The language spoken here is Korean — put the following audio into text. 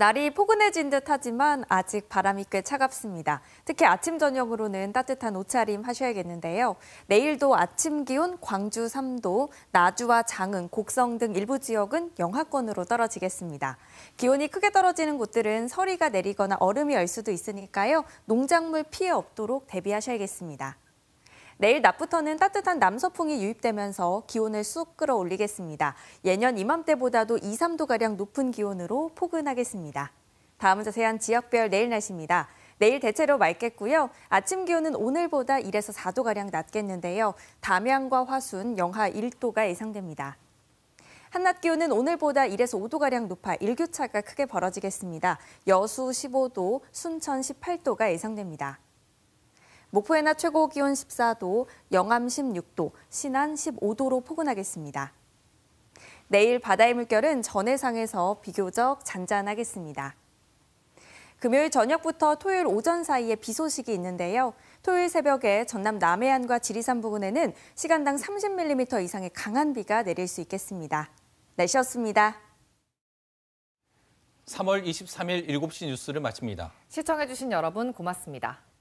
날이 포근해진 듯 하지만 아직 바람이 꽤 차갑습니다. 특히 아침 저녁으로는 따뜻한 옷차림 하셔야겠는데요. 내일도 아침 기온 광주 3도, 나주와 장흥, 곡성 등 일부 지역은 영하권으로 떨어지겠습니다. 기온이 크게 떨어지는 곳들은 서리가 내리거나 얼음이 얼 수도 있으니까요. 농작물 피해 없도록 대비하셔야겠습니다. 내일 낮부터는 따뜻한 남서풍이 유입되면서 기온을 쑥 끌어올리겠습니다. 예년 이맘때보다도 2, 3도가량 높은 기온으로 포근하겠습니다. 다음은 자세한 지역별 내일 날씨입니다. 내일 대체로 맑겠고요. 아침 기온은 오늘보다 1에서 4도가량 낮겠는데요. 담양과 화순 영하 1도가 예상됩니다. 한낮 기온은 오늘보다 1에서 5도가량 높아 일교차가 크게 벌어지겠습니다. 여수 15도, 순천 18도가 예상됩니다. 목포의 낮 최고 기온 14도, 영암 16도, 신안 15도로 포근하겠습니다. 내일 바다의 물결은 전해상에서 비교적 잔잔하겠습니다. 금요일 저녁부터 토요일 오전 사이에 비 소식이 있는데요. 토요일 새벽에 전남 남해안과 지리산 부근에는 시간당 30mm 이상의 강한 비가 내릴 수 있겠습니다. 날씨였습니다. 3월 23일 7시 뉴스를 마칩니다. 시청해주신 여러분 고맙습니다.